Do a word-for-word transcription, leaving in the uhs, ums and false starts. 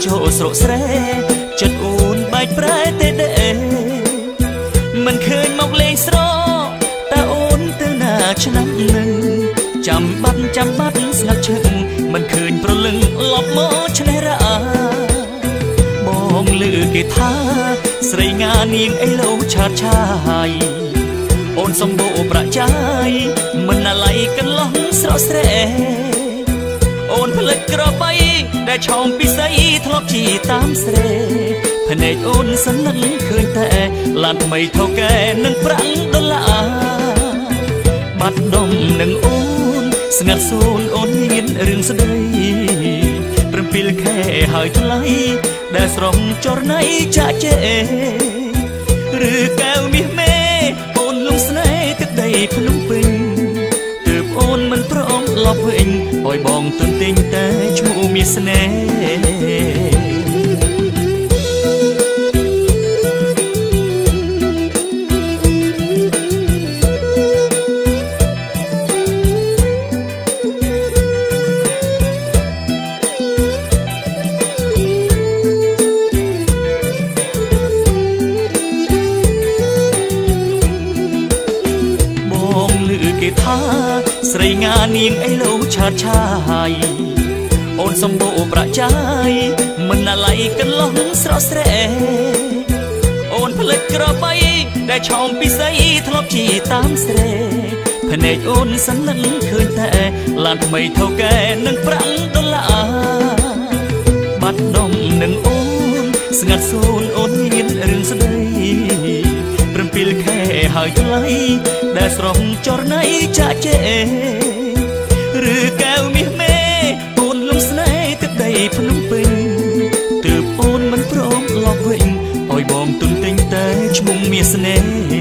ចូលស្រកស្រែចិត្តអូនបែកប្រែទេដែរមិនឃើញមកលេងស្រកតែអូនទៅណាឆ្នាំនឹងចាំបាត់ចាំបាត់ស្ងាត់ឈឹកមិនឃើញប្រលឹងលប់មកឆ្នេះរអាបងលឺគេថាស្រីងានាងអីលោឆាតឆាយអូនសម្បូរប្រចាយមិនណាឡៃកន្លងស្រស់ស្រែអូនផ្លិចក្របីដែលឆោមពិសីធ្លាប់ជីតាមស្រែភ្នែកអូនសនិនឃើញតែឡានថ្មីថោកែនឹងប្រាំងដុល្លារបាត់ដុំនឹងអូនស្ងាត់សូនអូនមានរឿងស្ដីព្រមពីលខែហើយថ្លៃដែលស្រងចរណៃចាក់ជេឬកែវមាសមេអូនលងស្នេហ៍ទឹកដីភ្នំពេញទើបអូនមិនព្រមលប់វិញឲ្យបងទន្ទិញតែឈ្មោះមាសស្នេហ៍ថាស្រីងានាងអីលោឆាតឆាយអូនសម្បូរប្រចាយមិនណាឡៃកន្លងស្រស់ស្រែអូនផ្លិចក្របីដែលឆោមពិសីធ្លាប់ជីតាមស្រែភ្នែកអូនសនិនឃើញតែឡានថ្មីថោកែនឹងប្រាំងដុល្លារបាត់ដុំនឹងអូនស្ងាត់សូនអូនមានរឿងស្ដីព្រមពីលខែហើយថ្លៃដែលស្រងចរណៃចាក់ជេឬកែវមាសមេអូនលំស្នេហ៍ទឹកដីភ្នំពេញទើបអូនមិនព្រមលប់វិញឲ្យបងទន្ទិញតែឈ្មោះមាសស្នេហ៍